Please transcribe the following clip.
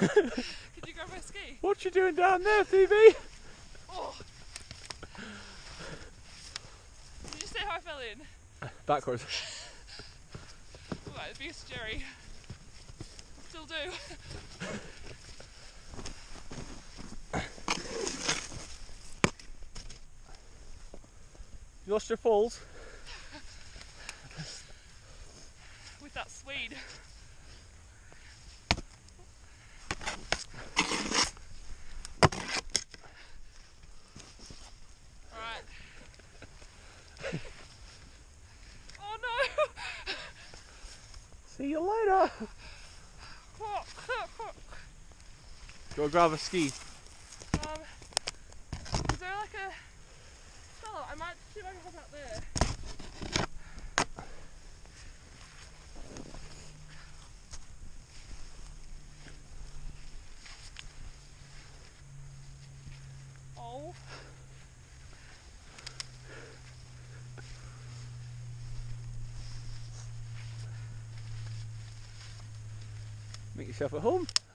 Could you grab my ski? What you doing down there, Phoebe? Oh. Did you see how I fell in? Backwards. Right, abuse Jerry. Still do. You lost your falls? With that Swede. Alright. Oh no! See you later. Do you want to grab a ski? Is there like a... Oh, I might see if I can hop out there. Oh. Make yourself at home.